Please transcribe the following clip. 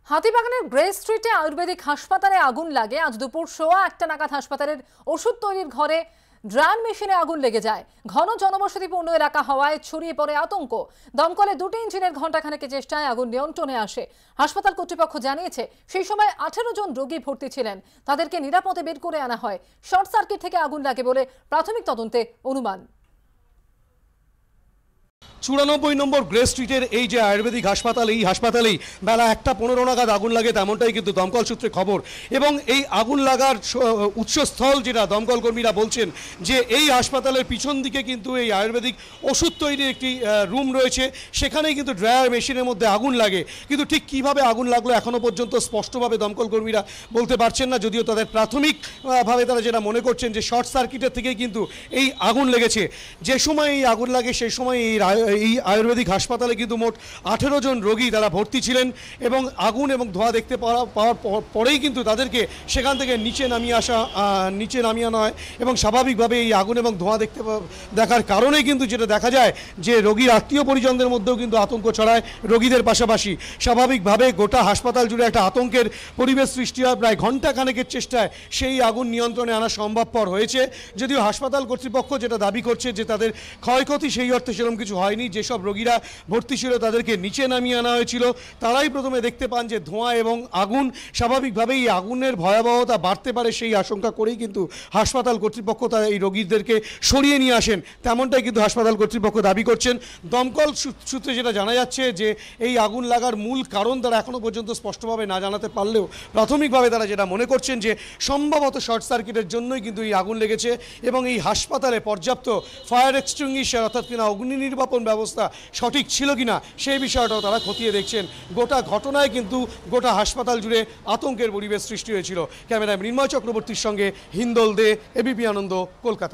হাতিবাগানের grey স্ট্রিটে আয়ুর্বেদিক হাসপাতালে আগুন লাগে। আজ দুপুর 1:15 নাগাদ হাসপাতালের ওষুধ তৈরির ঘরে ড্রায়ার মেশিনে আগুন লেগে যায়। ঘন জনবসতিপূর্ণ এলাকা হওয়ায় ছড়িয়ে পড়ে আতঙ্ক। দমকলে 2টি ইঞ্জিনের ঘণ্টাখানেকের চেষ্টায় আগুন নিয়ন্ত্রণে আসে। হাসপাতাল কর্তৃপক্ষ জানিয়েছে সেই সময় 18 জন রোগী ভর্তি ছিলেন। তাদেরকে নিরাপদে বের করে আনা হয়। শর্ট সার্কিট থেকে আগুন লাগে বলে প্রাথমিক তদন্তে অনুমান। 94 নম্বর গ্রে স্ট্রিটের এই যে আয়ুর্বেদিক হাসপাতাল, এই হাসপাতালেই বেলা 1:15 নাগাদ আগুন লাগে, তেমনটাই কিন্তু দমকল সূত্রে খবর। এবং এই আগুন লাগার উৎসস্থল যেটা দমকল কর্মীরা বলছেন যে এই হাসপাতালের পিছন দিকে কিন্তু এই আয়ুর্বেদিক ওষুধ তৈরির একটি রুম রয়েছে, সেখানেই কিন্তু ড্রায়ার মেশিনের মধ্যে আগুন লাগে। কিন্তু ঠিক কিভাবে আগুন লাগলো এখনও পর্যন্ত স্পষ্টভাবে দমকল কর্মীরা বলতে পারছেন না, যদিও তাদের প্রাথমিকভাবে তারা যেটা মনে করছেন যে শর্ট সার্কিটের থেকেই কিন্তু এই আগুন লেগেছে। যে সময় এই আগুন লাগে সেই সময় এই আয়ুর্বেদিক হাসপাতালে কিন্তু মোট 18 জন রোগী তারা ভর্তি ছিলেন। এবং আগুন এবং ধোঁয়া দেখতে পাওয়ার পরেই কিন্তু তাদেরকে সেখান থেকে নিচে নামিয়ে আনা হয়। এবং স্বাভাবিকভাবে এই আগুন এবং ধোঁয়া দেখার কারণে কিন্তু যেটা দেখা যায় যে রোগীর আত্মীয় পরিজনদের মধ্যেও কিন্তু আতঙ্ক ছড়ায়। রোগীদের পাশাপাশি স্বাভাবিকভাবে গোটা হাসপাতাল জুড়ে একটা আতঙ্কের পরিবেশ সৃষ্টি হয়। প্রায় ঘণ্টাখানেকের চেষ্টায় সেই আগুন নিয়ন্ত্রণে আনা সম্ভবপর হয়েছে, যদিও হাসপাতাল কর্তৃপক্ষ যেটা দাবি করছে যে তাদের ক্ষয়ক্ষতি সেই অর্থে সেরকম কিছু হয়নি। যেসব রোগীরা ভর্তি ছিল তাদেরকে নিচে নামিয়ে আনা হয়েছিল, তারাই প্রথমে দেখতে পান যে ধোঁয়া এবং আগুন। স্বাভাবিকভাবেই এই আগুনের ভয়াবহতা বাড়তে পারে সেই আশঙ্কা করেই কিন্তু হাসপাতাল কর্তৃপক্ষ তারা এই রোগীদেরকে সরিয়ে নিয়ে আসেন, তেমনটাই কিন্তু হাসপাতাল কর্তৃপক্ষ দাবি করছেন। দমকল সূত্রে যেটা জানা যাচ্ছে যে এই আগুন লাগার মূল কারণ তারা এখনও পর্যন্ত স্পষ্টভাবে না জানাতে পারলেও প্রাথমিকভাবে তারা যেটা মনে করছেন যে সম্ভবত শর্ট সার্কিটের জন্যই কিন্তু এই আগুন লেগেছে। এবং এই হাসপাতালে পর্যাপ্ত ফায়ার এক্সটিংগুইশার অর্থাৎ কিনা অগ্নি নির্বাপন ব্যবস্থা সঠিক ছিল কিনা সেই বিষয়টাও তারা খতিয়ে দেখছেন। গোটা ঘটনায় কিন্তু গোটা হাসপাতাল জুড়ে আতঙ্কের পরিবেশ সৃষ্টি হয়েছিল। ক্যামেরায় মৃন্ময় চক্রবর্তীর সঙ্গে হিন্দল দে, এবিপি আনন্দ, কলকাতা।